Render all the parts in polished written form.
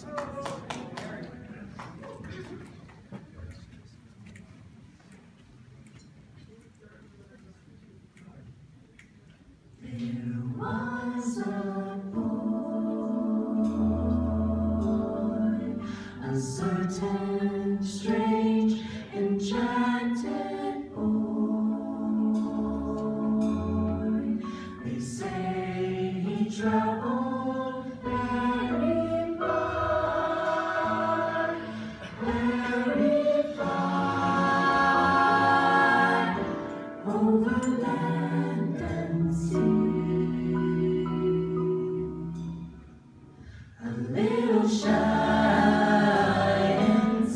was a boy, a certain strange, enchanted boy. They say he traveled very far, over land and sea. A little shy and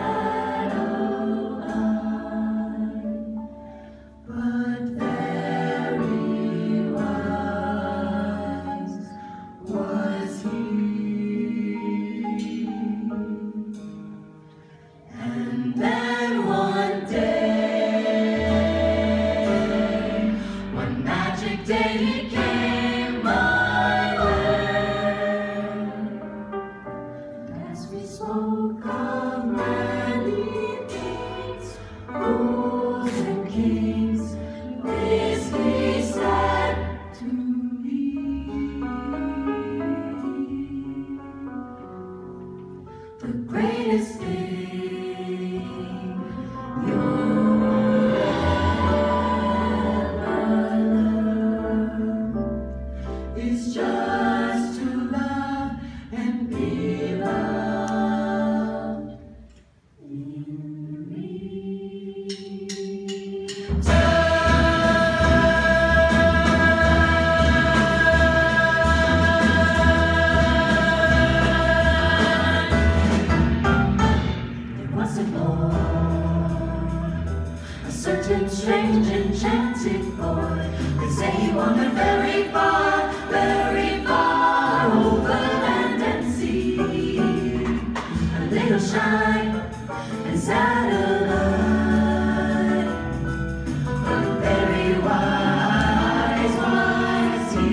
sad-eyed, but very wise was he. And then one day, one magic day, he came my way. As we spoke of many things, fools and kings, this he said to me: the greatest thing you'll ever learn is just to love and be loved in me. There was a boy, a certain strange, enchanted boy. They say he wandered very far over land and sea. A little shy and sad-eyed, but very wise was he.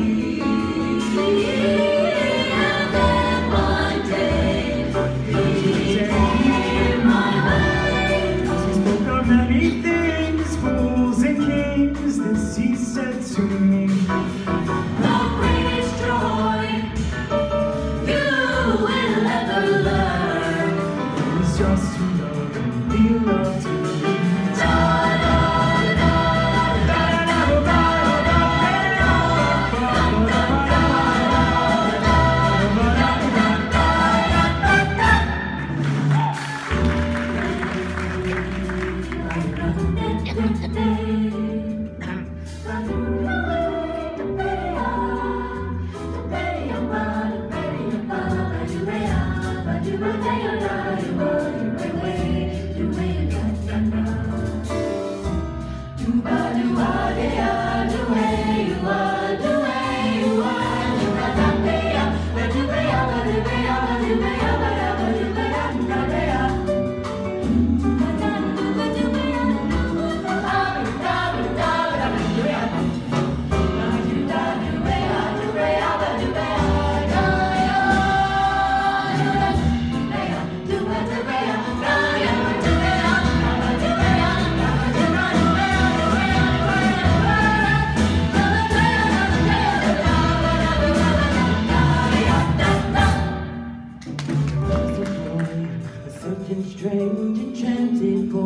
And then one day he came my way. As we spoke of many things, fools and kings, this he said to me: The greatest joy you will ever learn is just to love and be loved in me. Strange, enchanted boy.